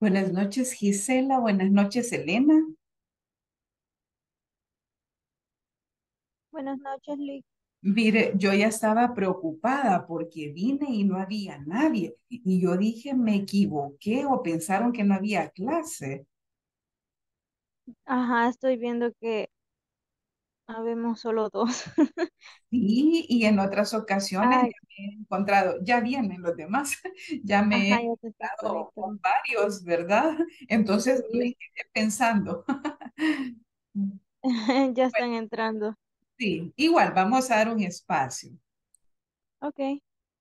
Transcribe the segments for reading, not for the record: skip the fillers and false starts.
Buenas noches, Gisela. Buenas noches, Elena. Buenas noches, Lick. Mire, yo ya estaba preocupada porque vine y no había nadie. Y yo dije, me equivoqué o pensaron que no había clase. Ajá, estoy viendo que habemos solo dos. Sí, y en otras ocasiones Ay, ya me he encontrado, ya vienen los demás, ya me he ajá, ya te estás encontrado con conectando. varios, ¿verdad? Entonces me Sí, quedé pensando. ya Bueno, están entrando. sí, igual vamos a dar un espacio. Ok.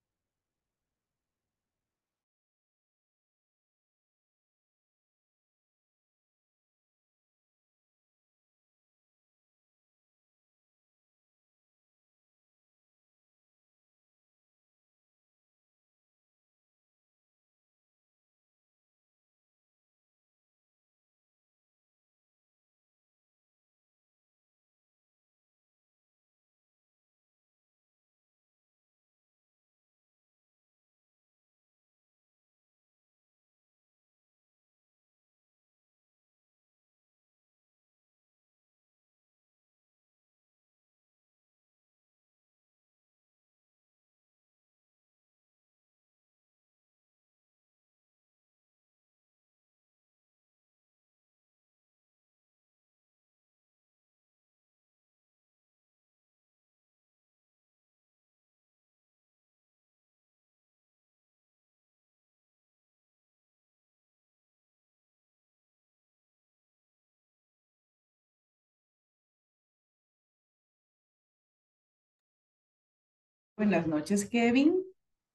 Buenas noches, Kevin.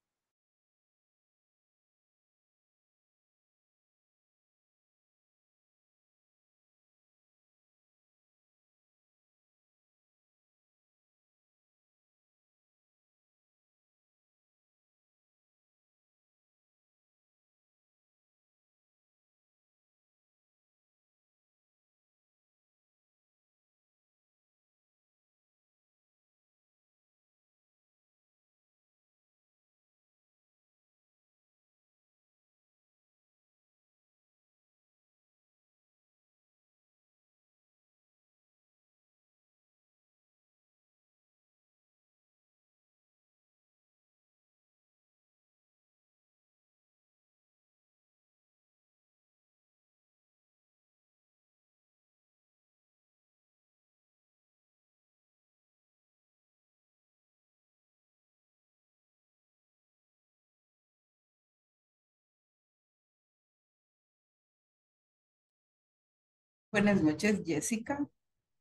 Buenas noches, Jessica.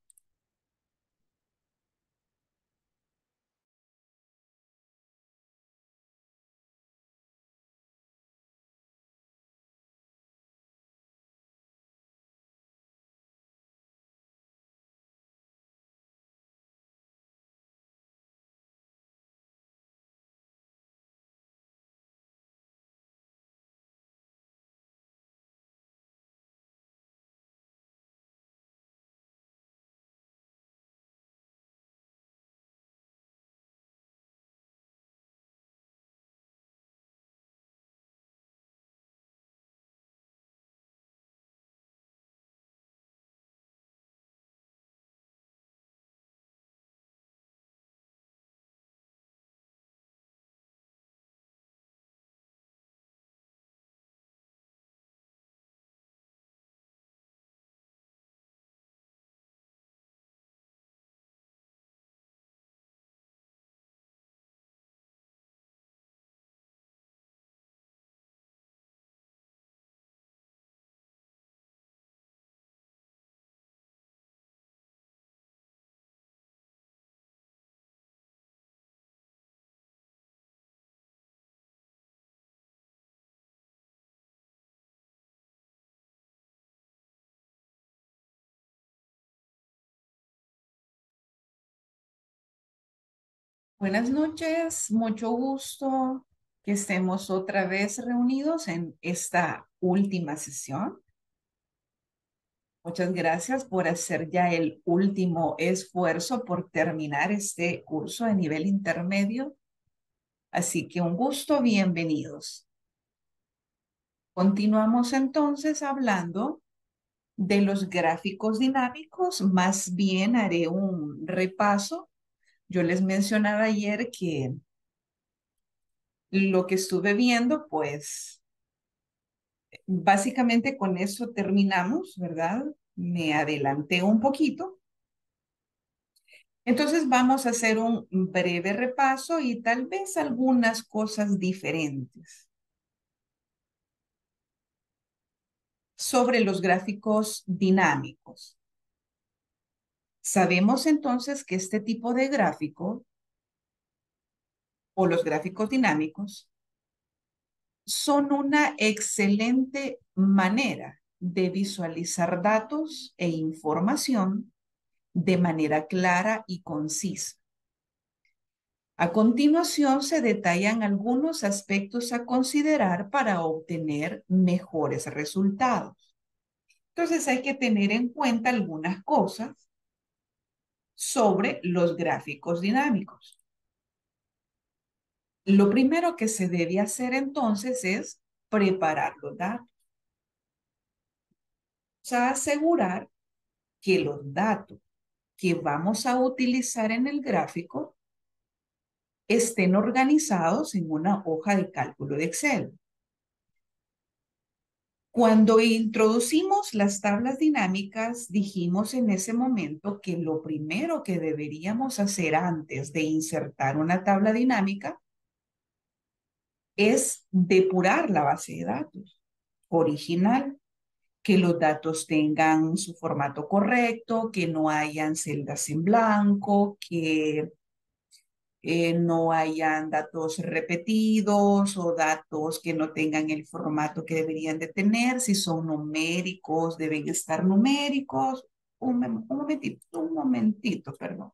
Buenas noches, mucho gusto que estemos otra vez reunidos en esta última sesión. Muchas gracias por hacer ya el último esfuerzo por terminar este curso de nivel intermedio. Así que un gusto, bienvenidos. Continuamos entonces hablando de los gráficos dinámicos. Más bien haré un repaso. Yo les mencionaba ayer que lo que estuve viendo, pues básicamente con eso terminamos, ¿verdad? Me adelanté un poquito. Entonces vamos a hacer un breve repaso y tal vez algunas cosas diferentes sobre los gráficos dinámicos. Sabemos entonces que este tipo de gráfico o los gráficos dinámicos son una excelente manera de visualizar datos e información de manera clara y concisa. A continuación se detallan algunos aspectos a considerar para obtener mejores resultados. Entonces hay que tener en cuenta algunas cosas sobre los gráficos dinámicos. Lo primero que se debe hacer entonces es preparar los datos. O sea, asegurar que los datos que vamos a utilizar en el gráfico estén organizados en una hoja de cálculo de Excel. Cuando introducimos las tablas dinámicas, dijimos en ese momento que lo primero que deberíamos hacer antes de insertar una tabla dinámica es depurar la base de datos original, que los datos tengan su formato correcto, que no hayan celdas en blanco, que no hayan datos repetidos o datos que no tengan el formato que deberían de tener. Si son numéricos, deben estar numéricos. Un momentito, perdón.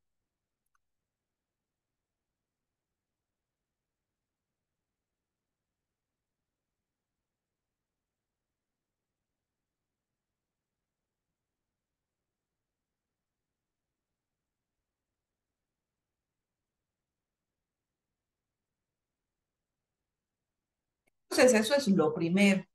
Entonces, eso es lo primero.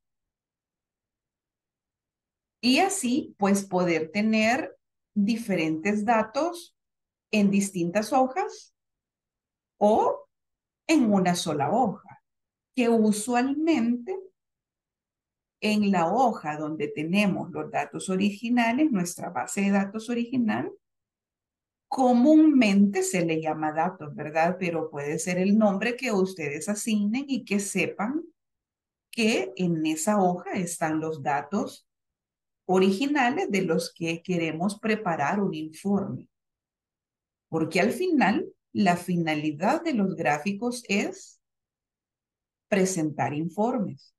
Y así, pues, poder tener diferentes datos en distintas hojas o en una sola hoja, que usualmente en la hoja donde tenemos los datos originales, nuestra base de datos original, comúnmente se le llama datos, ¿verdad? Pero puede ser el nombre que ustedes asignen y que sepan que en esa hoja están los datos originales de los que queremos preparar un informe. Porque al final, la finalidad de los gráficos es presentar informes.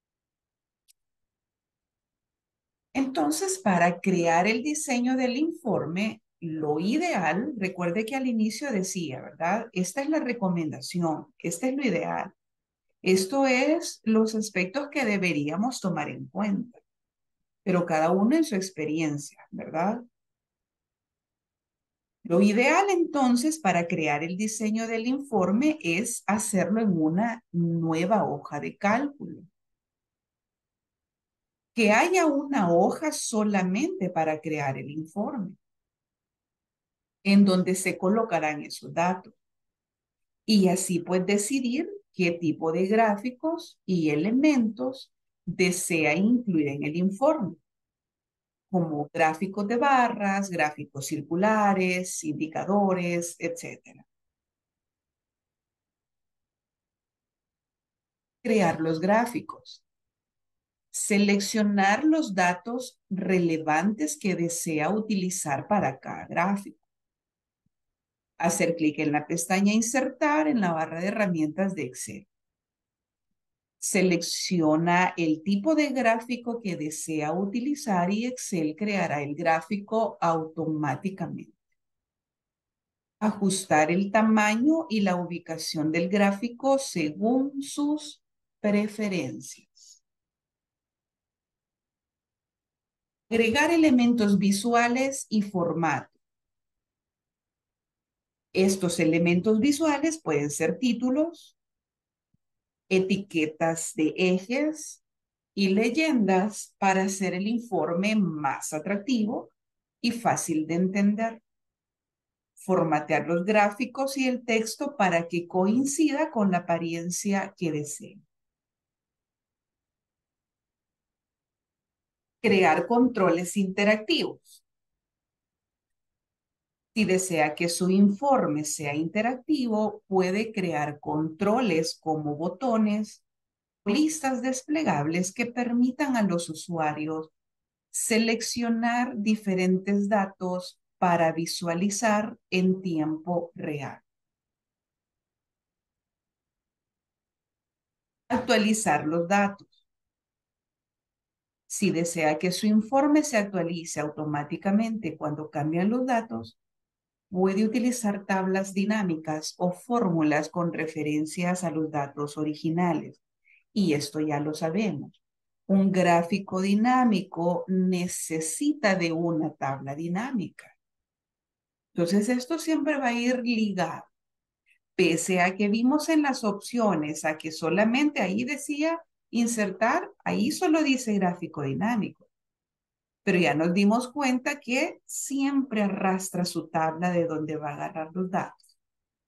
Entonces, para crear el diseño del informe, lo ideal, recuerde que al inicio decía, ¿verdad? Esta es la recomendación, este es lo ideal. Esto es los aspectos que deberíamos tomar en cuenta, pero cada uno en su experiencia, ¿verdad? Lo ideal entonces para crear el diseño del informe es hacerlo en una nueva hoja de cálculo. Que haya una hoja solamente para crear el informe, en donde se colocarán esos datos. Y así pues decidir qué tipo de gráficos y elementos desea incluir en el informe, como gráficos de barras, gráficos circulares, indicadores, etcétera. Crear los gráficos. Seleccionar los datos relevantes que desea utilizar para cada gráfico. Hacer clic en la pestaña Insertar en la barra de herramientas de Excel. Selecciona el tipo de gráfico que desea utilizar y Excel creará el gráfico automáticamente. Ajustar el tamaño y la ubicación del gráfico según sus preferencias. Agregar elementos visuales y formato. Estos elementos visuales pueden ser títulos, etiquetas de ejes, y leyendas para hacer el informe más atractivo y fácil de entender. Formatear los gráficos y el texto para que coincida con la apariencia que deseen. Crear controles interactivos. Si desea que su informe sea interactivo, puede crear controles como botones o listas desplegables que permitan a los usuarios seleccionar diferentes datos para visualizar en tiempo real. Actualizar los datos. Si desea que su informe se actualice automáticamente cuando cambian los datos, puede utilizar tablas dinámicas o fórmulas con referencias a los datos originales. Y esto ya lo sabemos. Un gráfico dinámico necesita de una tabla dinámica. Entonces, esto siempre va a ir ligado. Pese a que vimos en las opciones a que solamente ahí decía insertar, ahí solo dice gráfico dinámico. Pero ya nos dimos cuenta que siempre arrastra su tabla de donde va a agarrar los datos.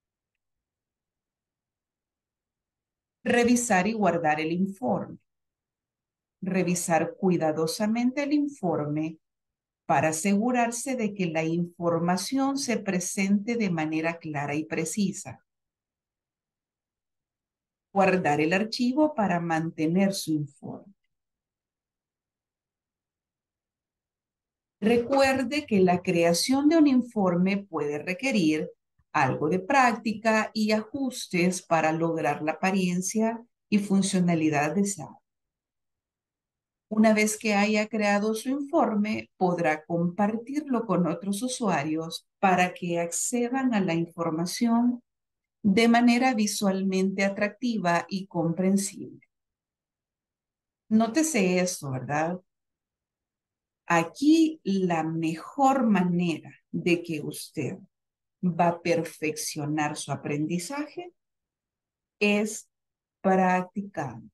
Revisar y guardar el informe. Revisar cuidadosamente el informe para asegurarse de que la información se presente de manera clara y precisa. Guardar el archivo para mantener su informe. Recuerde que la creación de un informe puede requerir algo de práctica y ajustes para lograr la apariencia y funcionalidad deseada. Una vez que haya creado su informe, podrá compartirlo con otros usuarios para que accedan a la información de manera visualmente atractiva y comprensible. Nótese esto, ¿verdad? Aquí la mejor manera de que usted va a perfeccionar su aprendizaje es practicando.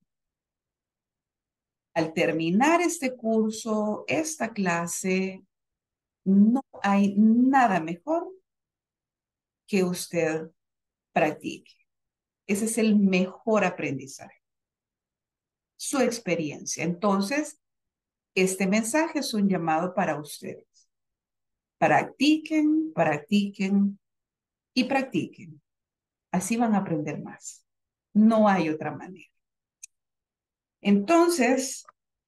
Al terminar este curso, esta clase, no hay nada mejor que usted practique. Ese es el mejor aprendizaje, su experiencia. Entonces, este mensaje es un llamado para ustedes. Practiquen, practiquen y practiquen. Así van a aprender más. No hay otra manera. Entonces,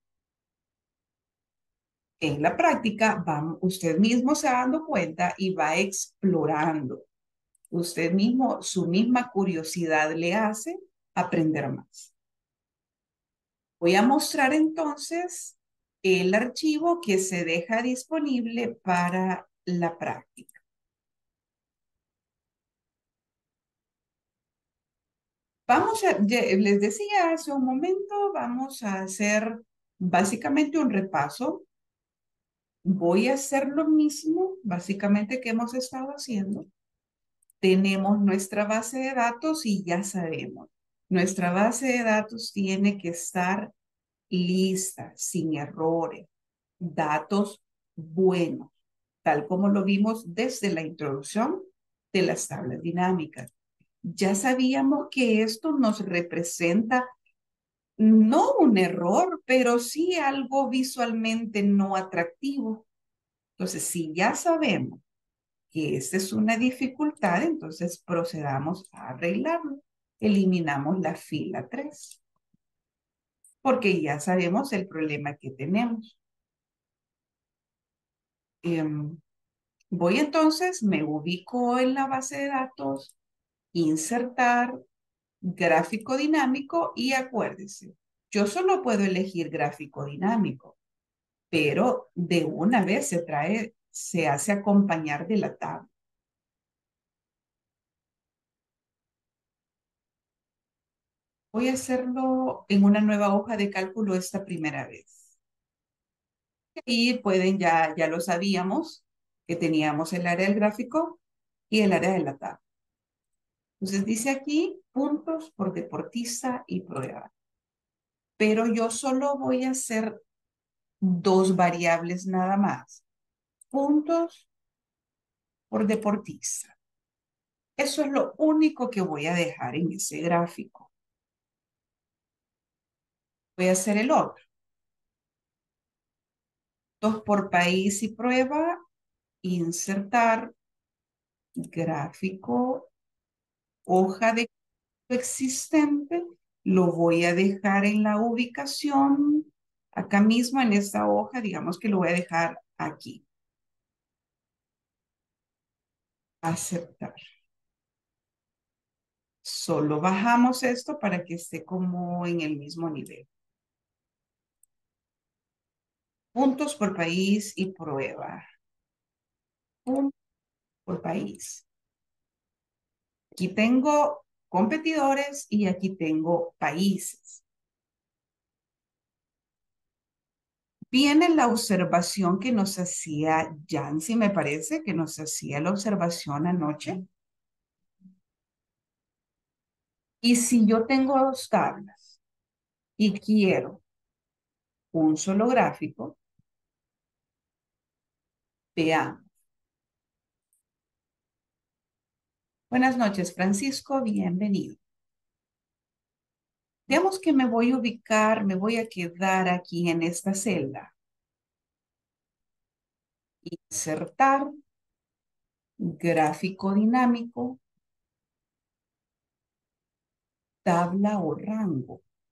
en la práctica, usted mismo se va dando cuenta y va explorando. Usted mismo, su misma curiosidad le hace aprender más. Voy a mostrar entonces el archivo que se deja disponible para la práctica. Les decía hace un momento, vamos a hacer básicamente un repaso. Voy a hacer lo mismo, básicamente, que hemos estado haciendo. Tenemos nuestra base de datos y ya sabemos, nuestra base de datos tiene que estar lista, sin errores, datos buenos, tal como lo vimos desde la introducción de las tablas dinámicas. Ya sabíamos que esto nos representa no un error, pero sí algo visualmente no atractivo. Entonces, si ya sabemos que esta es una dificultad, entonces procedamos a arreglarlo. Eliminamos la fila 3, porque ya sabemos el problema que tenemos. Voy entonces, me ubico en la base de datos, insertar, gráfico dinámico y acuérdese, yo solo puedo elegir gráfico dinámico, pero de una vez se hace acompañar de la tabla. Voy a hacerlo en una nueva hoja de cálculo esta primera vez. Y pueden, ya lo sabíamos, que teníamos el área del gráfico y el área de la tabla. Entonces dice aquí puntos por deportista y programa. pero yo solo voy a hacer dos variables nada más. Puntos por deportista. Eso es lo único que voy a dejar en ese gráfico. Voy a hacer el otro. Dos por país y prueba. Insertar gráfico, hoja de existente. Lo voy a dejar en la ubicación. Acá mismo en esta hoja, digamos que lo voy a dejar aquí. Aceptar. Solo bajamos esto para que esté como en el mismo nivel. Puntos por país y prueba. Puntos por país. Aquí tengo competidores y aquí tengo países. Viene la observación que nos hacía Yancy, me parece, que nos hacía la observación anoche. Y si yo tengo dos tablas y quiero un solo gráfico, veamos. Buenas noches, Francisco, bienvenido. Digamos que me voy a ubicar, me voy a quedar aquí en esta celda. Insertar, gráfico dinámico, tabla o rango.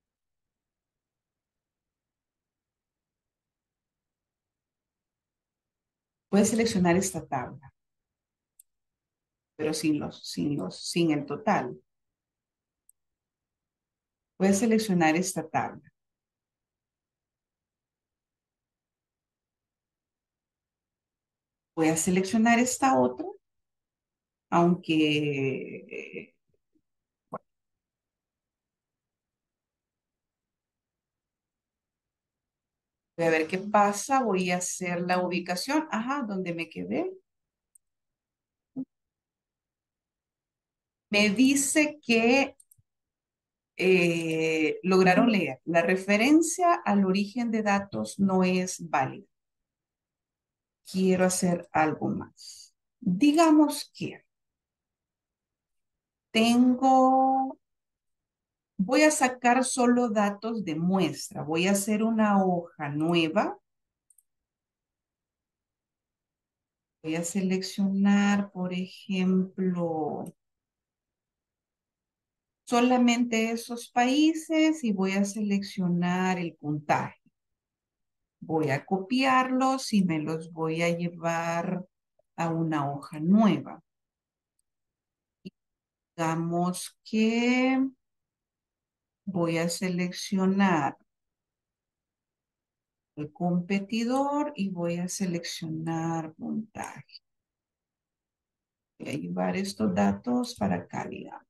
Puedes seleccionar esta tabla, pero sin el total. Puedes seleccionar esta tabla. Voy a seleccionar esta otra, aunque voy a ver qué pasa. Voy a hacer la ubicación. Ajá, donde me quedé. Me dice que lograron leer. La referencia al origen de datos no es válida. Quiero hacer algo más. Digamos que voy a sacar solo datos de muestra. Voy a hacer una hoja nueva. Voy a seleccionar, por ejemplo, solamente esos países y voy a seleccionar el puntaje. Voy a copiarlos y me los voy a llevar a una hoja nueva. Digamos que voy a seleccionar el competidor y voy a seleccionar puntaje. Voy a llevar estos datos para acá, digamos.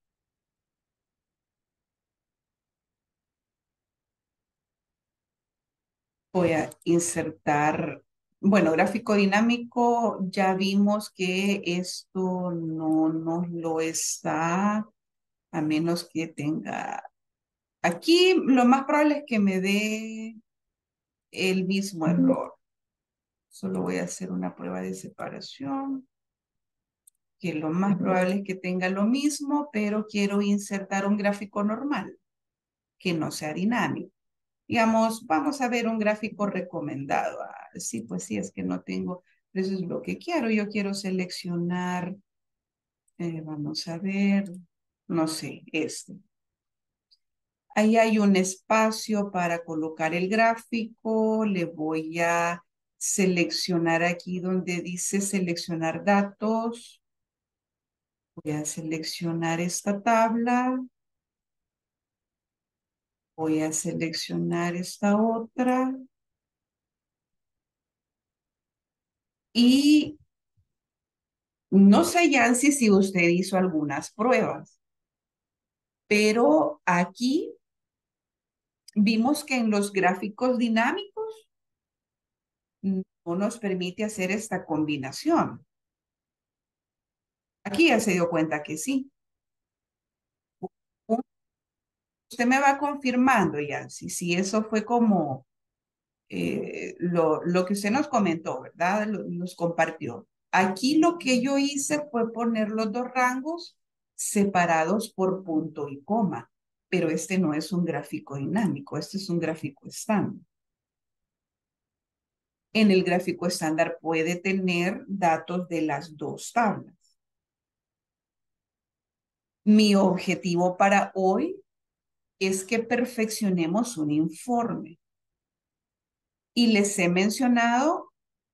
Voy a insertar, bueno, gráfico dinámico, ya vimos que esto no nos lo está, a menos que tenga. Aquí lo más probable es que me dé el mismo error. Solo voy a hacer una prueba de separación, que lo más probable es que tenga lo mismo, pero quiero insertar un gráfico normal, que no sea dinámico. Digamos, vamos a ver un gráfico recomendado. Ah, sí, pues sí, es que no tengo, eso es lo que quiero. Yo quiero seleccionar, vamos a ver, no sé, este. Ahí hay un espacio para colocar el gráfico. Le voy a seleccionar aquí donde dice seleccionar datos. Voy a seleccionar esta tabla. Voy a seleccionar esta otra. Y no sé, Yancy, si usted hizo algunas pruebas, pero aquí vimos que en los gráficos dinámicos no nos permite hacer esta combinación. Aquí ya se dio cuenta que sí. Puntos Usted me va confirmando, Yancy, si eso fue como lo que usted nos comentó, ¿verdad? Nos compartió. Aquí lo que yo hice fue poner los dos rangos separados por punto y coma, pero este no es un gráfico dinámico, este es un gráfico estándar. En el gráfico estándar puede tener datos de las dos tablas. Mi objetivo para hoy es que perfeccionemos un informe. Y les he mencionado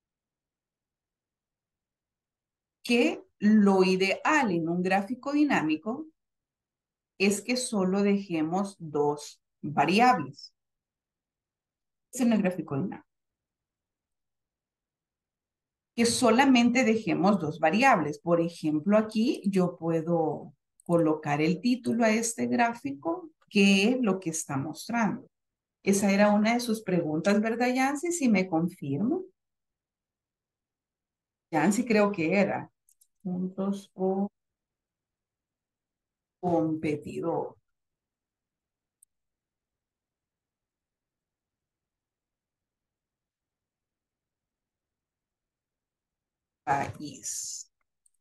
que lo ideal en un gráfico dinámico es que solo dejemos dos variables. Es en el gráfico dinámico. Que solamente dejemos dos variables. Por ejemplo, aquí yo puedo colocar el título a este gráfico, que es lo que está mostrando. Esa era una de sus preguntas, ¿verdad, Yancy? Si me confirmo. Yancy creo que era. Puntos por competidor. País.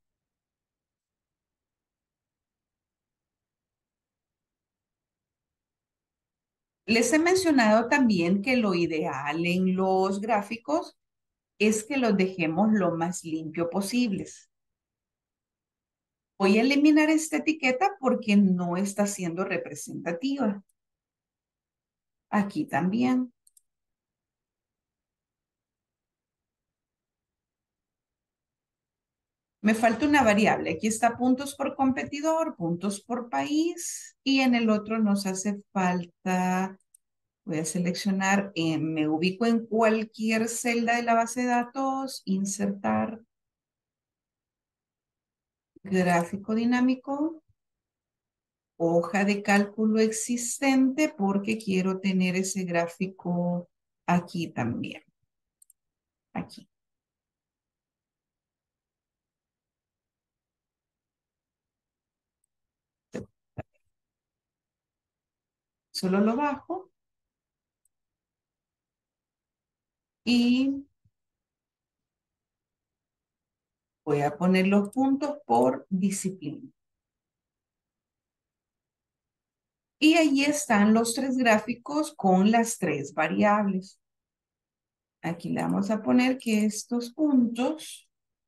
Les he mencionado también que lo ideal en los gráficos es que los dejemos lo más limpio posibles. Voy a eliminar esta etiqueta porque no está siendo representativa. Aquí también. Me falta una variable. Aquí está puntos por competidor, puntos por país y en el otro nos hace falta, voy a seleccionar, me ubico en cualquier celda de la base de datos, insertar gráfico dinámico, hoja de cálculo existente porque quiero tener ese gráfico aquí también. Aquí. Solo lo bajo y voy a poner los puntos por disciplina. Y ahí están los tres gráficos con las tres variables. Aquí le vamos a poner que estos puntos,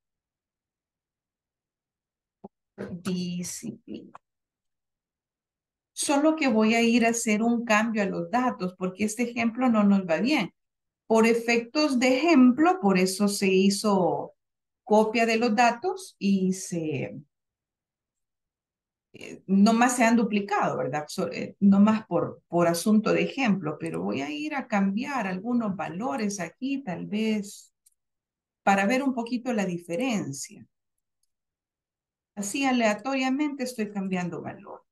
disciplina. Solo que voy a ir a hacer un cambio a los datos porque este ejemplo no nos va bien. Por efectos de ejemplo, por eso se hizo copia de los datos y no más se han duplicado, ¿verdad? No más por asunto de ejemplo, pero voy a ir a cambiar algunos valores aquí, tal vez, para ver un poquito la diferencia. Así aleatoriamente estoy cambiando valor.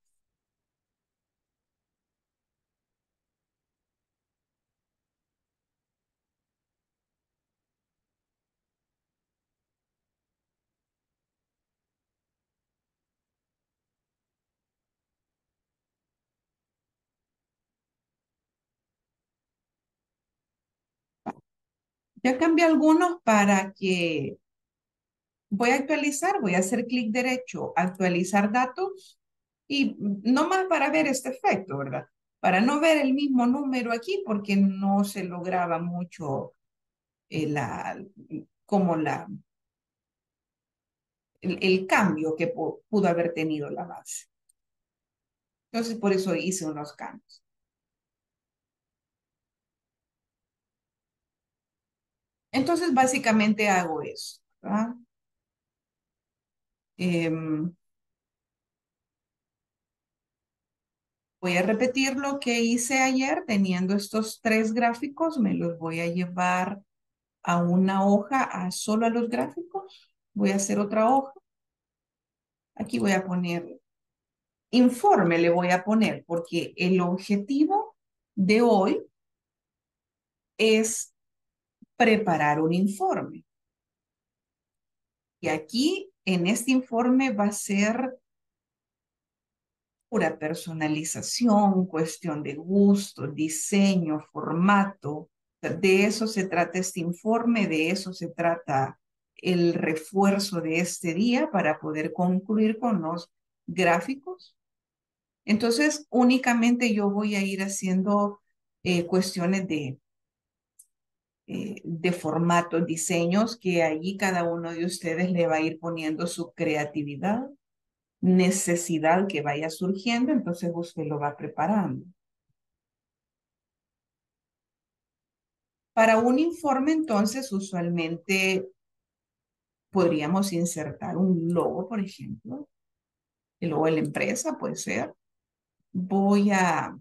Ya cambié algunos para que voy a actualizar, voy a hacer clic derecho, actualizar datos y no más para ver este efecto, ¿verdad? Para no ver el mismo número aquí porque no se lograba mucho como el cambio que pudo haber tenido la base. Entonces, por eso hice unos cambios. Entonces, básicamente hago eso, ¿verdad? Voy a repetir lo que hice ayer teniendo estos tres gráficos. Me los voy a llevar a una hoja, solo a los gráficos. Voy a hacer otra hoja. Aquí voy a poner informe, le voy a poner, porque el objetivo de hoy es preparar un informe. Y aquí, en este informe, va a ser pura personalización, cuestión de gusto, diseño, formato. De eso se trata este informe, de eso se trata el refuerzo de este día para poder concluir con los gráficos. Entonces, únicamente yo voy a ir haciendo cuestiones de formatos, diseños, que allí cada uno de ustedes le va a ir poniendo su creatividad, necesidad que vaya surgiendo, entonces usted lo va preparando. Para un informe, entonces, usualmente podríamos insertar un logo, por ejemplo, el logo de la empresa puede ser. Voy a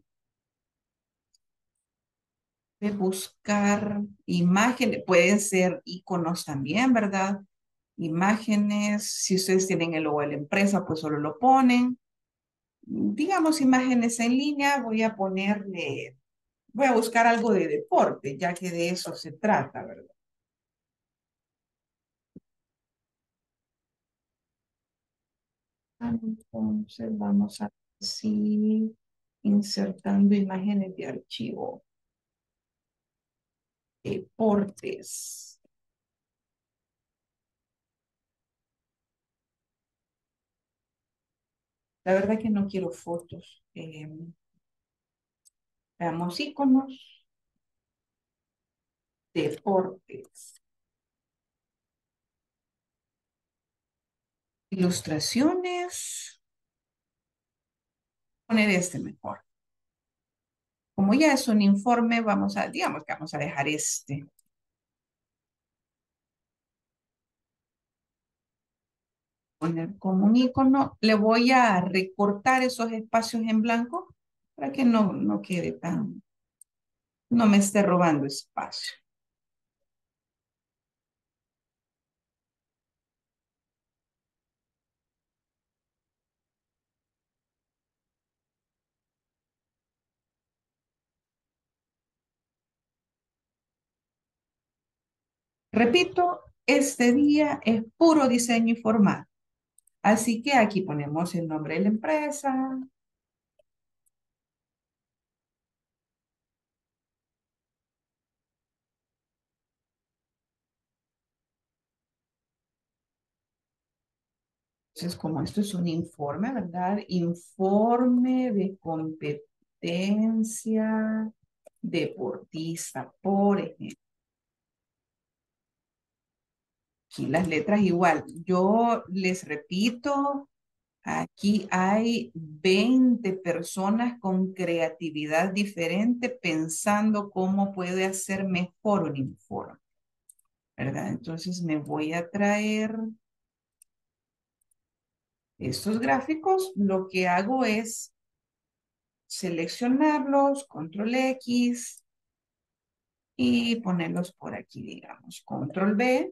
buscar imágenes, pueden ser iconos también, ¿verdad? Imágenes, si ustedes tienen el logo de la empresa, pues solo lo ponen. Digamos imágenes en línea, voy a buscar algo de deporte, ya que de eso se trata, ¿verdad? Entonces vamos a seguir insertando imágenes de archivo. Deportes. La verdad que no quiero fotos. Veamos iconos. Deportes. Ilustraciones. Poner este mejor. Como ya es un informe, digamos que vamos a dejar este. Poner como un icono. Le voy a recortar esos espacios en blanco para que no quede no me esté robando espacio. Repito, este día es puro diseño y formato. Así que aquí ponemos el nombre de la empresa. Entonces, como esto es un informe, ¿verdad? Informe de competencia deportista, por ejemplo. Aquí las letras igual. Yo les repito, aquí hay 20 personas con creatividad diferente pensando cómo puede hacer mejor un informe, ¿verdad? Entonces me voy a traer estos gráficos. Lo que hago es seleccionarlos, control X y ponerlos por aquí, digamos, control B.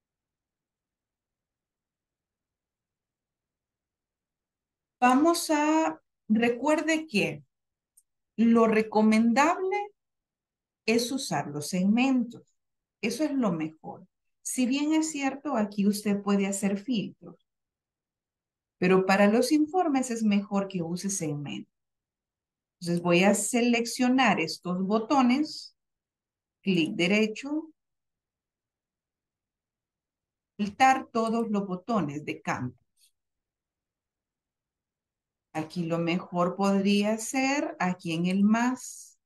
Recuerde que lo recomendable es usar los segmentos. Eso es lo mejor. Si bien es cierto, aquí usted puede hacer filtros, pero para los informes es mejor que use segmentos. Entonces voy a seleccionar estos botones, clic derecho, filtrar todos los botones de campo. Aquí lo mejor podría ser, aquí en el más,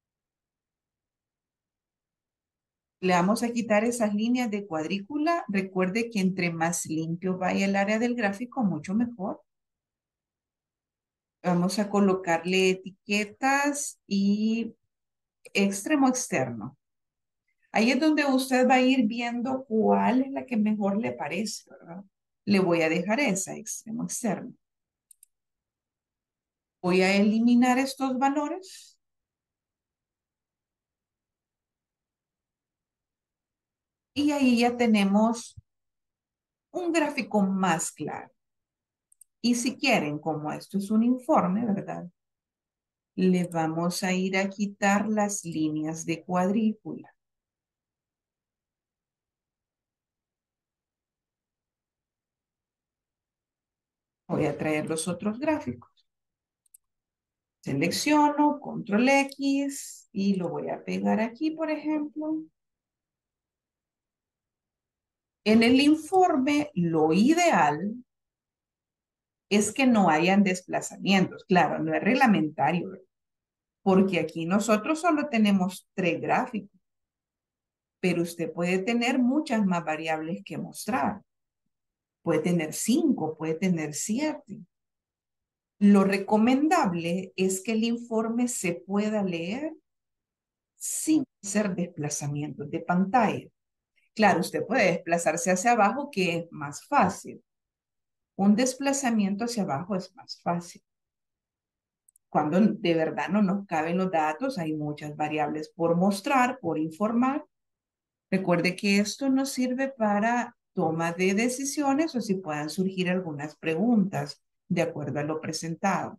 le vamos a quitar esas líneas de cuadrícula. Recuerde que entre más limpio vaya el área del gráfico, mucho mejor. Vamos a colocarle etiquetas y extremo externo. Ahí es donde usted va a ir viendo cuál es la que mejor le parece, ¿verdad? Le voy a dejar esa, extremo externo. Voy a eliminar estos valores y ahí ya tenemos un gráfico más claro. Y si quieren, como esto es un informe, ¿verdad? Le vamos a ir a quitar las líneas de cuadrícula. Voy a traer los otros gráficos. Selecciono, control X y lo voy a pegar aquí, por ejemplo. En el informe, lo ideal es que no hayan desplazamientos. Claro, no es reglamentario, ¿verdad? Porque aquí nosotros solo tenemos 3 gráficos, pero usted puede tener muchas más variables que mostrar. Puede tener 5, puede tener 7. Lo recomendable es que el informe se pueda leer sin hacer desplazamientos de pantalla. Claro, usted puede desplazarse hacia abajo, que es más fácil. Un desplazamiento hacia abajo es más fácil. Cuando de verdad no nos caben los datos, hay muchas variables por mostrar, por informar. Recuerde que esto nos sirve para toma de decisiones o si puedan surgir algunas preguntas de acuerdo a lo presentado.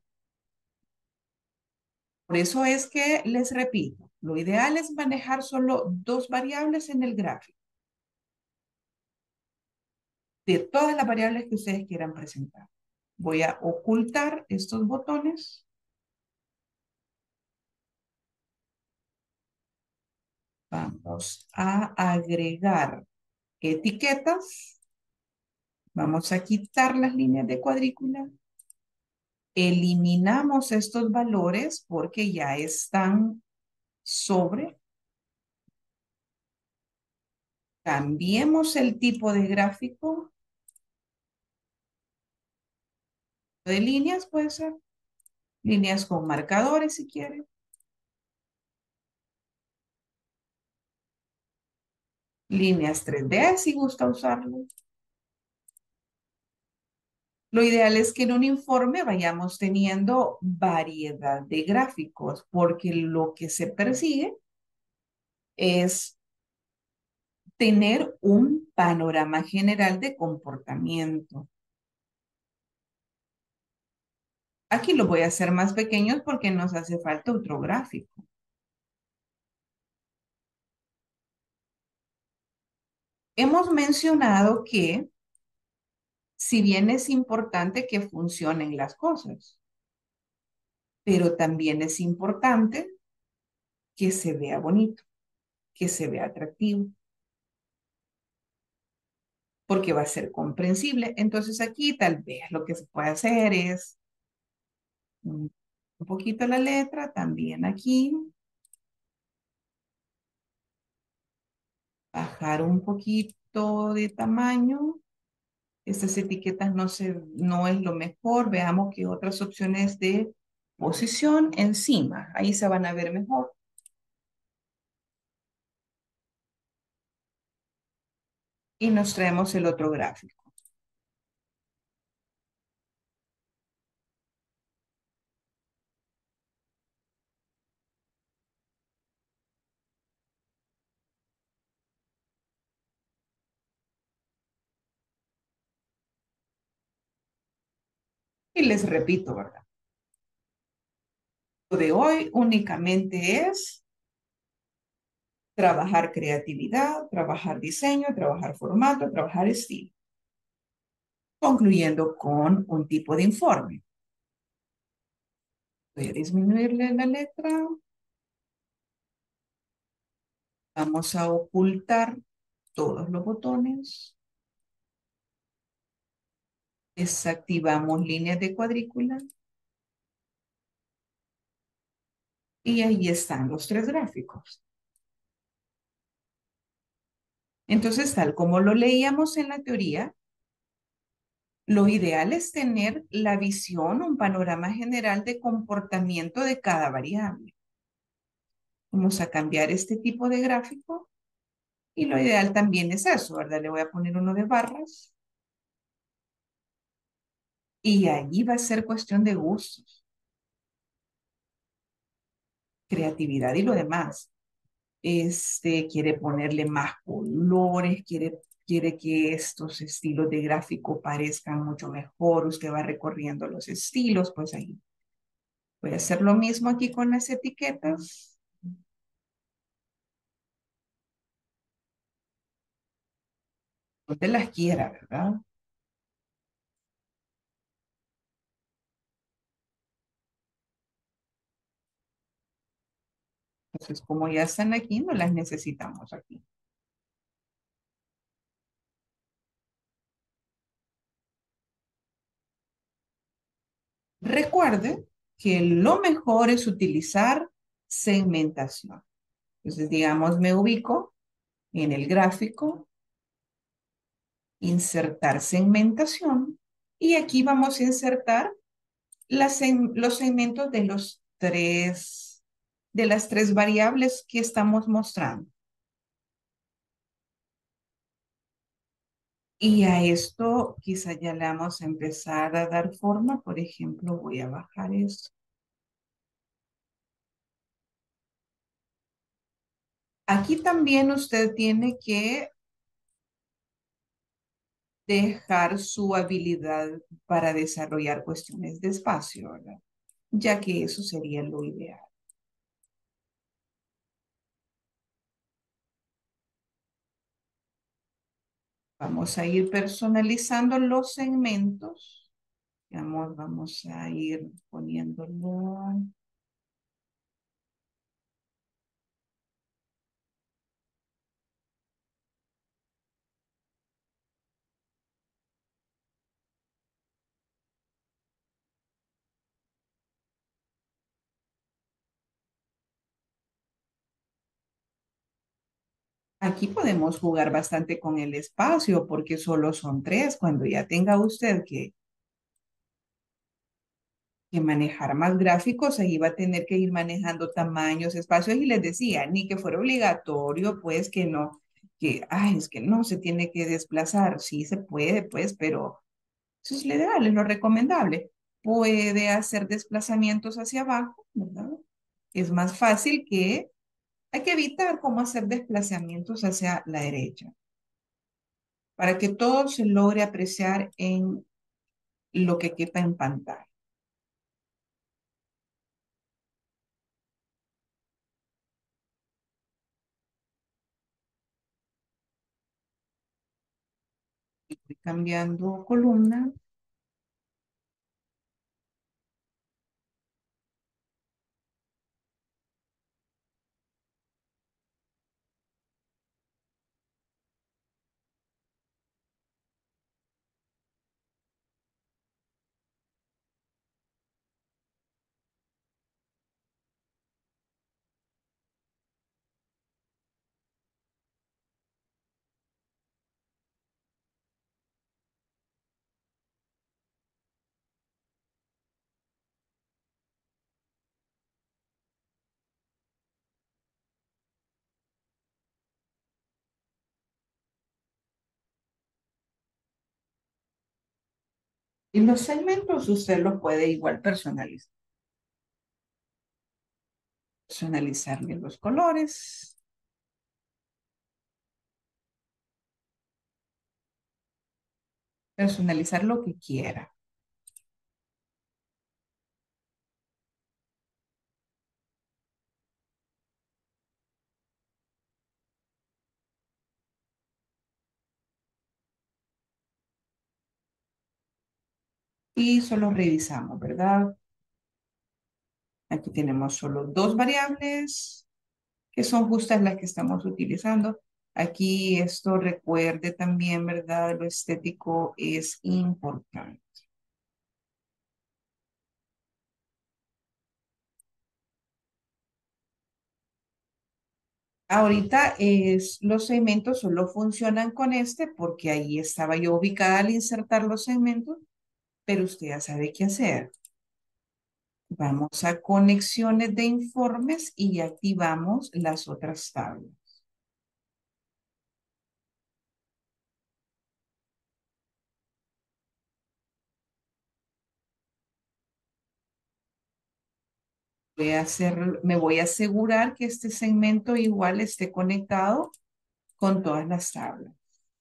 Por eso es que les repito, lo ideal es manejar solo 2 variables en el gráfico de todas las variables que ustedes quieran presentar. Voy a ocultar estos botones. Vamos a agregar etiquetas. Vamos a quitar las líneas de cuadrícula. Eliminamos estos valores porque ya están sobre. Cambiemos el tipo de gráfico. De líneas puede ser. Líneas con marcadores si quieren. Líneas 3D si gusta usarlo. Lo ideal es que en un informe vayamos teniendo variedad de gráficos, porque lo que se persigue es tener un panorama general de comportamiento. Aquí lo voy a hacer más pequeños porque nos hace falta otro gráfico. Hemos mencionado que si bien es importante que funcionen las cosas, pero también es importante que se vea bonito, que se vea atractivo, porque va a ser comprensible. Entonces aquí tal vez lo que se puede hacer es un poquito la letra, también aquí, bajar un poquito de tamaño. Estas etiquetas no es lo mejor. Veamos qué otras opciones de posición encima. Ahí se van a ver mejor. Y nos traemos el otro gráfico. Y les repito, ¿verdad? Lo de hoy únicamente es trabajar creatividad, trabajar diseño, trabajar formato, trabajar estilo. Concluyendo con un tipo de informe. Voy a disminuirle la letra. Vamos a ocultar todos los botones. Desactivamos líneas de cuadrícula. Y ahí están los 3 gráficos. Entonces, tal como lo leíamos en la teoría, lo ideal es tener la visión, un panorama general de comportamiento de cada variable. Vamos a cambiar este tipo de gráfico y lo ideal también es eso, ¿verdad? Le voy a poner uno de barras y allí va a ser cuestión de gustos, creatividad y lo demás. Quiere ponerle más colores, quiere que estos estilos de gráfico parezcan mucho mejor. Usted va recorriendo los estilos, pues ahí. Voy a hacer lo mismo aquí con las etiquetas. Donde las quiera, ¿verdad? Entonces, como ya están aquí, no las necesitamos aquí. Recuerde que lo mejor es utilizar segmentación. Entonces, digamos, me ubico en el gráfico, insertar segmentación, y aquí vamos a insertar los segmentos de las tres variables que estamos mostrando. Y a esto quizá ya le vamos a empezar a dar forma. Por ejemplo, voy a bajar esto. Aquí también usted tiene que dejar su habilidad para desarrollar cuestiones de espacio, ¿verdad? Ya que eso sería lo ideal. Vamos a ir personalizando los segmentos. Vamos a ir poniéndolo. Aquí podemos jugar bastante con el espacio porque solo son tres. Cuando ya tenga usted que manejar más gráficos, ahí va a tener que ir manejando tamaños, espacios, y les decía, ni que fuera obligatorio, pues que no, ay, es que no se tiene que desplazar, sí se puede, pues, pero eso es lo ideal, es lo recomendable. Puede hacer desplazamientos hacia abajo, ¿verdad? Es más fácil que, hay que evitar cómo hacer desplazamientos hacia la derecha, para que todo se logre apreciar en lo que quepa en pantalla. Estoy cambiando columna. Y los segmentos usted los puede igual personalizar. Personalizarle los colores. Personalizar lo que quiera. Y solo revisamos, ¿verdad? Aquí tenemos solo dos variables que son justas las que estamos utilizando. Aquí esto recuerde también, ¿verdad? Lo estético es importante. Ahorita los segmentos solo funcionan con este porque ahí estaba yo ubicada al insertar los segmentos, pero usted ya sabe qué hacer. Vamos a conexiones de informes y activamos las otras tablas. Me voy a asegurar que este segmento igual esté conectado con todas las tablas.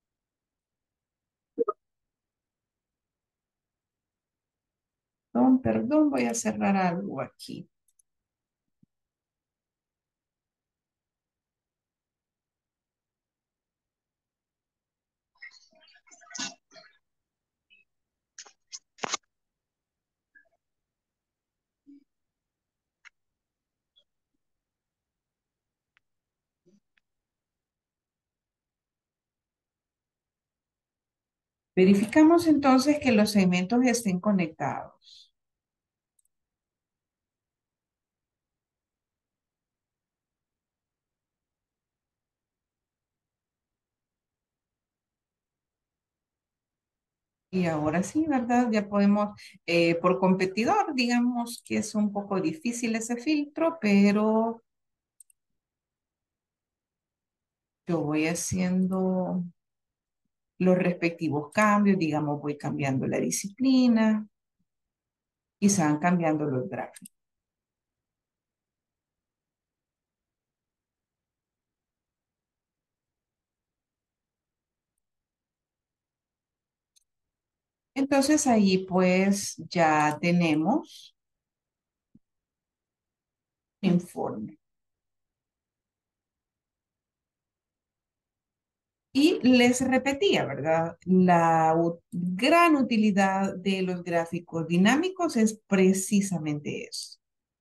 Perdón, voy a cerrar algo aquí. Verificamos entonces que los segmentos estén conectados. Y ahora sí, ¿verdad? Ya podemos, por competidor, digamos que es un poco difícil ese filtro, pero yo voy haciendo los respectivos cambios, digamos, voy cambiando la disciplina y se van cambiando los gráficos. Entonces ahí pues ya tenemos informe. Y les repetía, ¿verdad? La gran utilidad de los gráficos dinámicos es precisamente eso,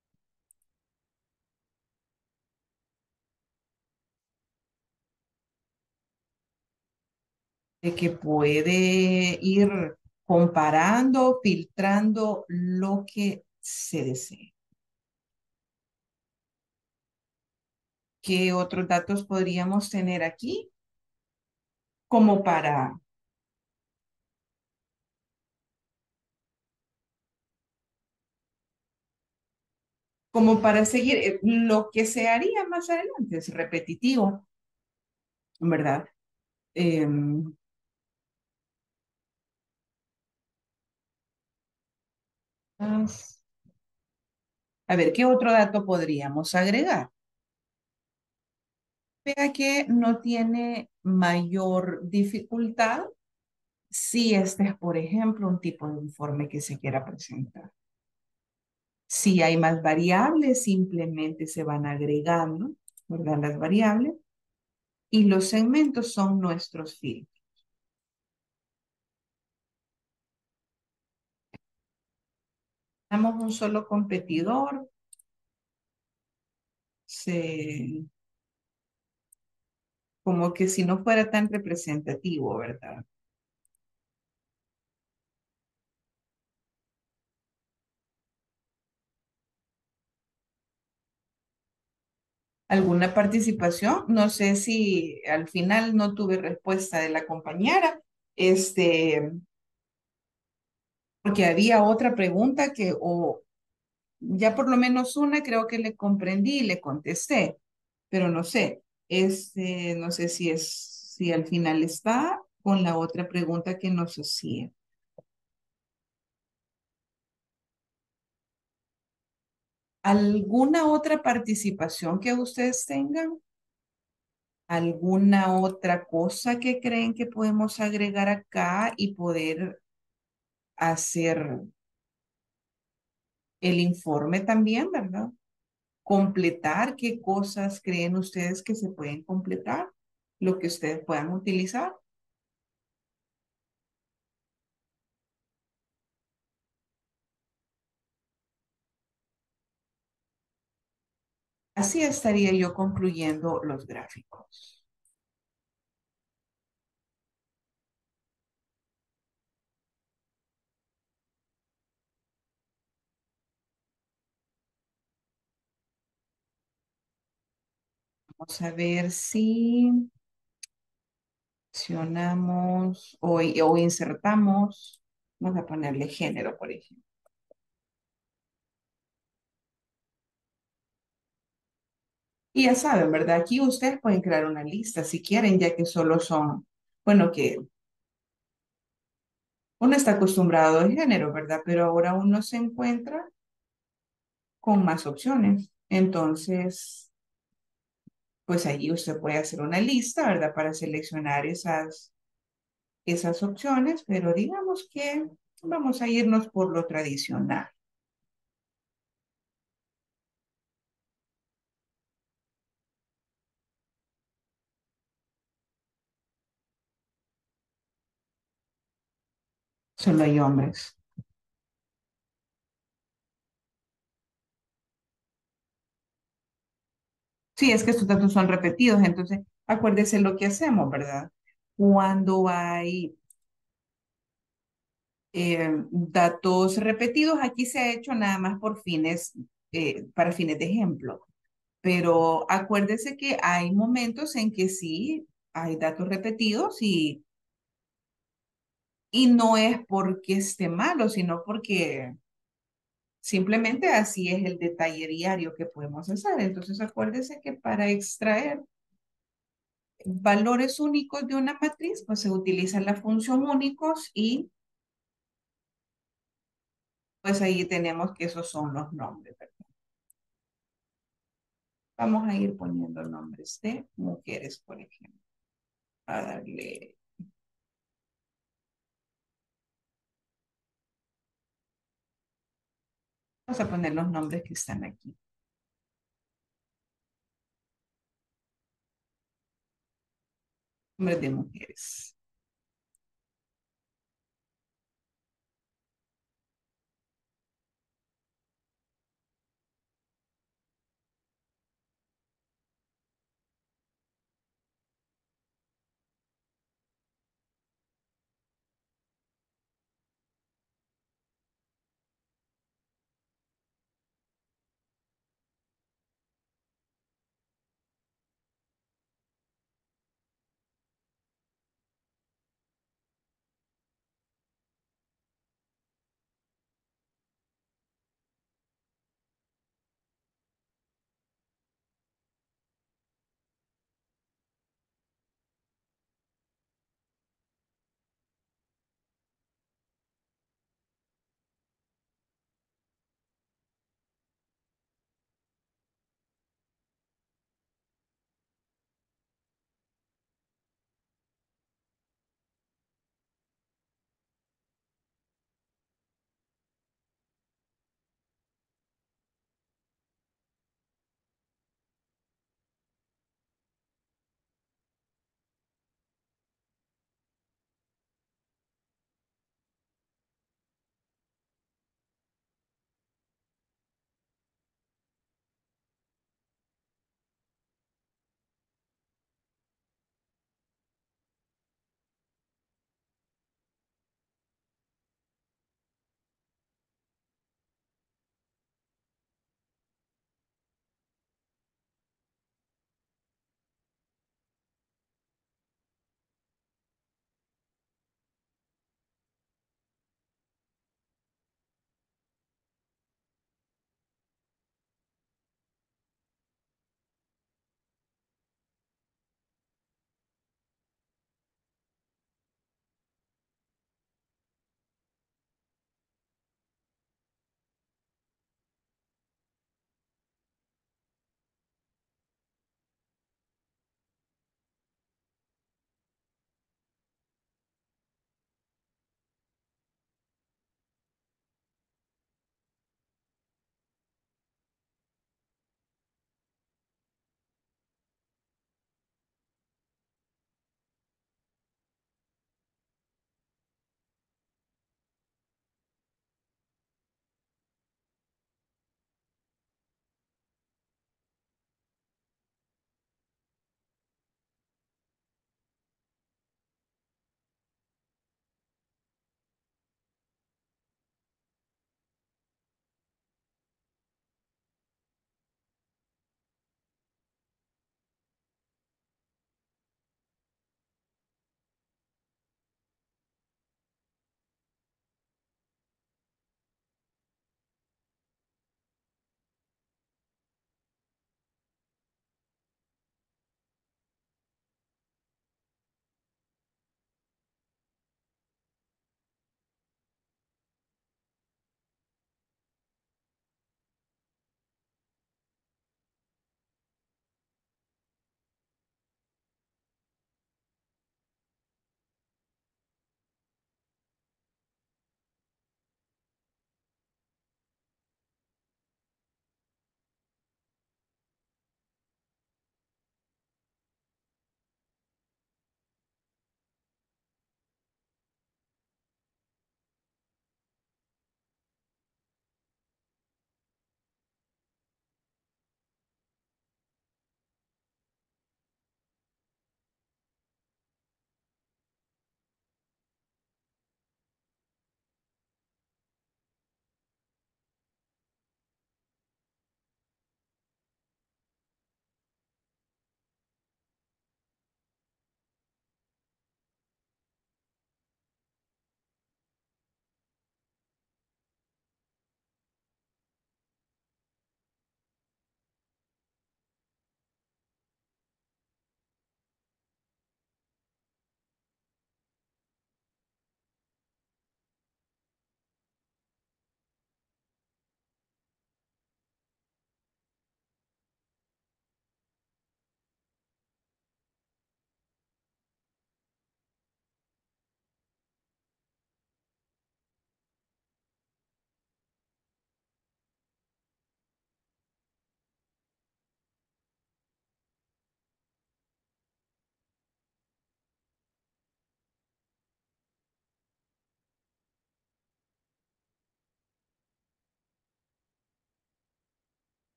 de que puede ir comparando, filtrando lo que se desee. ¿Qué otros datos podríamos tener aquí? Como para, como para seguir lo que se haría más adelante, es repetitivo, ¿verdad? Em, a ver, ¿qué otro dato podríamos agregar? Vea que no tiene mayor dificultad si este es, por ejemplo, un tipo de informe que se quiera presentar. Si hay más variables, simplemente se van agregando, ¿verdad? Las variables y los segmentos son nuestros filtros. Damos un solo competidor, se, como que si no fuera tan representativo, ¿verdad? ¿Alguna participación? No sé si al final no tuve respuesta de la compañera, porque había otra pregunta que, o ya por lo menos una creo que le comprendí y le contesté, pero no sé, no sé si si al final está con la otra pregunta que nos hacía. ¿Alguna otra participación que ustedes tengan? ¿Alguna otra cosa que creen que podemos agregar acá y poder hacer el informe también, ¿verdad? Completar qué cosas creen ustedes que se pueden completar, lo que ustedes puedan utilizar. Así estaría yo concluyendo los gráficos. Vamos a ver si accionamos o insertamos, vamos a ponerle género, por ejemplo. Y ya saben, ¿verdad? Aquí ustedes pueden crear una lista si quieren, ya que solo son, bueno, que uno está acostumbrado al género, ¿verdad? Pero ahora uno se encuentra con más opciones. Entonces, pues allí usted puede hacer una lista, ¿verdad? Para seleccionar esas opciones, pero digamos que vamos a irnos por lo tradicional. Solo hay hombres. Sí, es que estos datos son repetidos, entonces acuérdese lo que hacemos, ¿verdad? Cuando hay Datos repetidos, aquí se ha hecho nada más por fines, para fines de ejemplo, pero acuérdese que hay momentos en que sí hay datos repetidos y no es porque esté malo, sino porque simplemente así es el detalle diario que podemos hacer. Entonces acuérdese que para extraer valores únicos de una matriz, pues se utiliza la función únicos y pues ahí tenemos que esos son los nombres, ¿verdad? Vamos a ir poniendo nombres de mujeres, por ejemplo. A darle, vamos a poner los nombres que están aquí. Nombres de mujeres.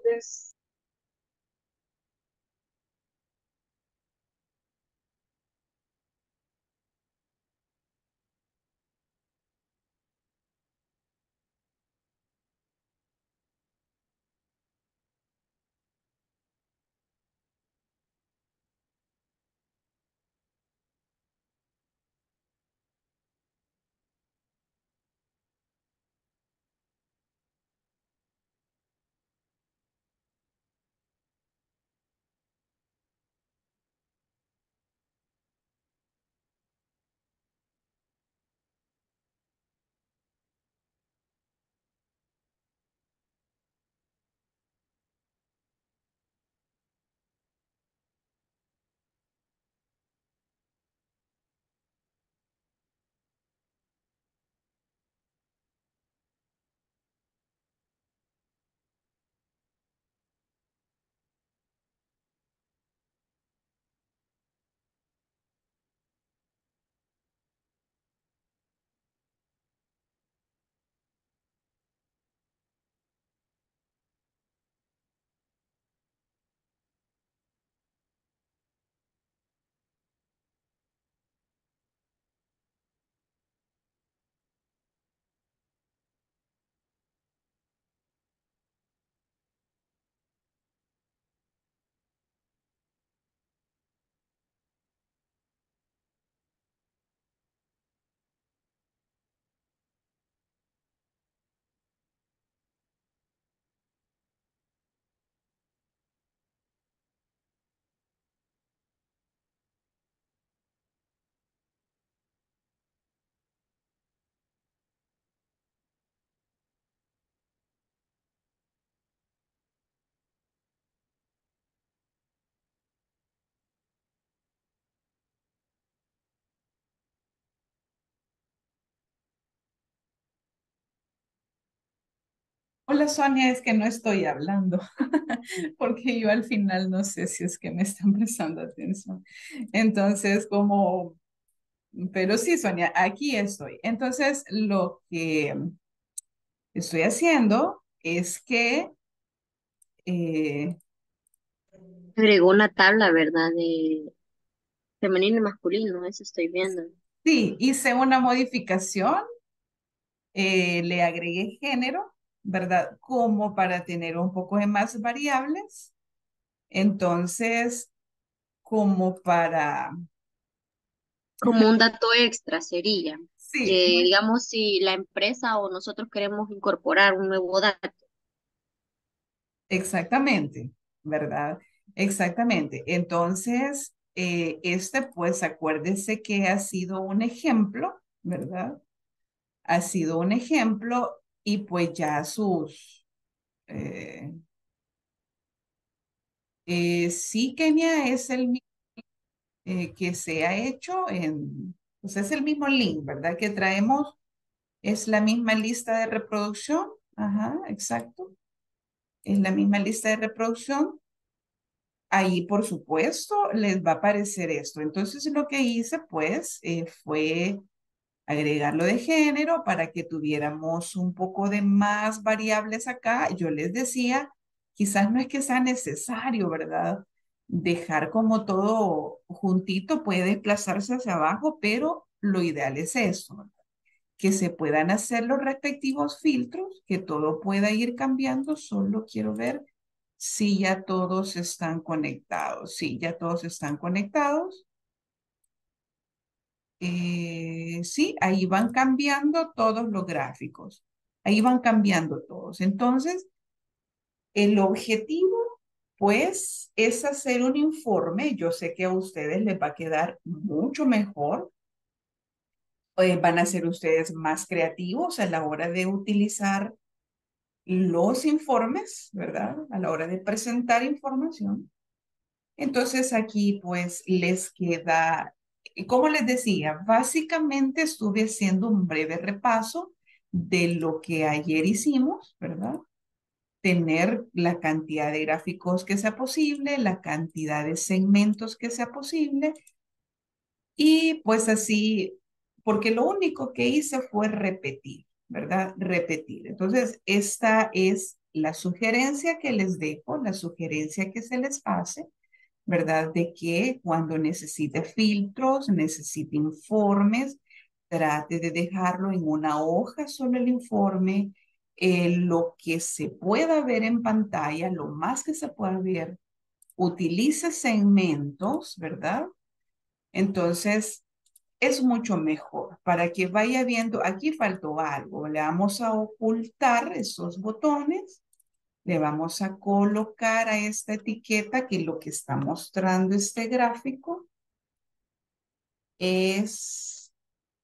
tardes. Hola Sonia, es que no estoy hablando, porque yo al final no sé si es que me están prestando atención. Entonces, pero sí, Sonia, aquí estoy. Entonces, lo que estoy haciendo es que, eh, Agregó una tabla, ¿verdad? De femenino y masculino, eso estoy viendo. sí, hice una modificación, le agregué género, ¿verdad? Como para tener un poco de más variables. Entonces, como para, Como un dato extra sería que, sí, digamos, si la empresa o nosotros queremos incorporar un nuevo dato, exactamente, ¿verdad? Exactamente. Entonces, pues acuérdese que ha sido un ejemplo, ¿verdad? Ha sido un ejemplo y pues ya eh, sí, Kenia es el mismo que se ha hecho pues es el mismo link, ¿verdad? Que traemos, es la misma lista de reproducción, ajá, exacto, es la misma lista de reproducción. Ahí, por supuesto, les va a aparecer esto. Entonces, lo que hice, pues, fue agregarlo de género para que tuviéramos un poco de más variables acá. Yo les decía, quizás no es que sea necesario, ¿verdad? Dejar como todo juntito, puede desplazarse hacia abajo, pero lo ideal es eso, ¿verdad? Que se puedan hacer los respectivos filtros, que todo pueda ir cambiando. Solo quiero ver si ya todos están conectados. Sí, ya todos están conectados. Sí, ahí van cambiando todos los gráficos. Ahí van cambiando todos. Entonces, el objetivo, pues, es hacer un informe. Yo sé que a ustedes les va a quedar mucho mejor. Van a ser ustedes más creativos a la hora de utilizar los informes, ¿verdad? A la hora de presentar información. Entonces aquí pues les queda, como les decía, básicamente estuve haciendo un breve repaso de lo que ayer hicimos, ¿verdad? Tener la cantidad de gráficos que sea posible, la cantidad de segmentos que sea posible y pues así, porque lo único que hice fue repetir, ¿verdad? Repetir. Entonces, esta es la sugerencia que les dejo, la sugerencia que se les hace, ¿verdad? De que cuando necesite filtros, necesite informes, trate de dejarlo en una hoja solo el informe, lo que se pueda ver en pantalla, lo más que se pueda ver, utilice segmentos, ¿verdad? Entonces, es mucho mejor para que vaya viendo, aquí faltó algo, le vamos a ocultar esos botones, le vamos a colocar a esta etiqueta que lo que está mostrando este gráfico es,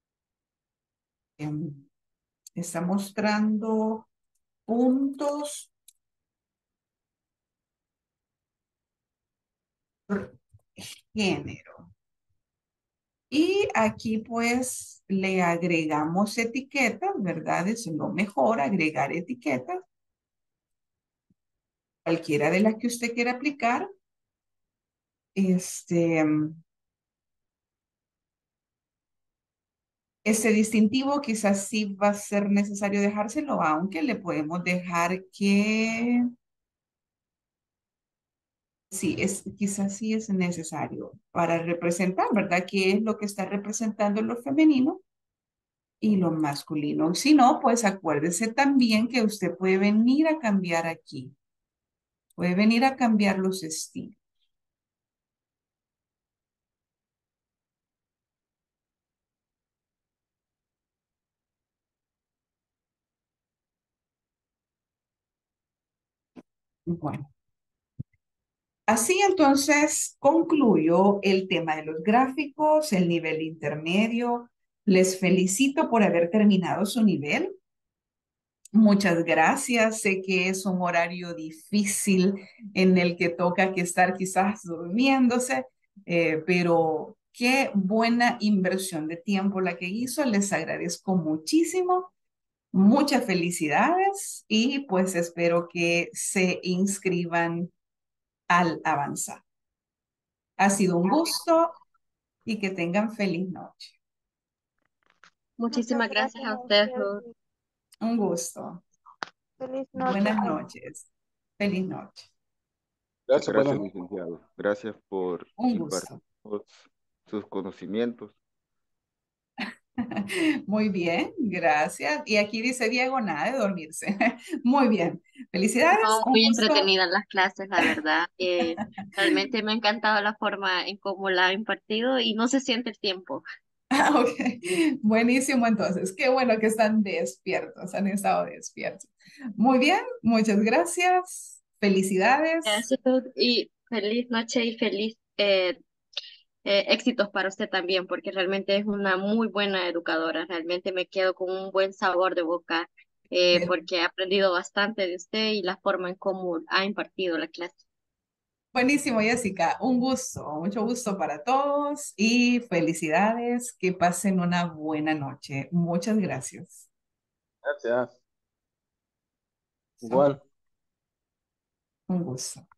está mostrando puntos por género. Y aquí pues le agregamos etiquetas, ¿verdad? Es lo mejor agregar etiquetas, cualquiera de las que usted quiera aplicar. Este, Este distintivo quizás sí va a ser necesario dejárselo, aunque le podemos dejar que sí, quizás sí es necesario para representar, ¿verdad? ¿Qué es lo que está representando lo femenino y lo masculino? Si no, pues acuérdese también que usted puede venir a cambiar aquí, puede venir a cambiar los estilos. Bueno. Así entonces concluyo el tema de los gráficos, el nivel intermedio. Les felicito por haber terminado su nivel. Muchas gracias. Sé que es un horario difícil en el que toca que estar quizás durmiéndose, pero qué buena inversión de tiempo la que hizo. Les agradezco muchísimo. Muchas felicidades y pues espero que se inscriban al avanzar. Ha sido un gusto y que tengan feliz noche. Muchas Muchísimas gracias gracias a a usted, usted. Ruth. Un gusto. Feliz noche. Buenas noches. Feliz noche. Gracias, buenas Gracias, noches. licenciado. Gracias por Un impartir gusto. sus conocimientos. Muy bien, gracias. Y aquí dice Diego, nada de dormirse. Muy bien. Felicidades. No, Un muy gusto. entretenidas las clases, la verdad. Realmente me ha encantado la forma en cómo la ha impartido y no se siente el tiempo. Ah, ok. Buenísimo, entonces. Qué bueno que están despiertos, han estado despiertos. Muy bien, muchas gracias. Felicidades. Gracias, Ruth, y feliz noche y feliz éxitos para usted también, porque realmente es una muy buena educadora. Realmente me quedo con un buen sabor de boca porque he aprendido bastante de usted y la forma en cómo ha impartido la clase. Buenísimo, Jessica. Un gusto, mucho gusto para todos y felicidades. Que pasen una buena noche. Muchas gracias. Gracias. Ok, Igual. un gusto.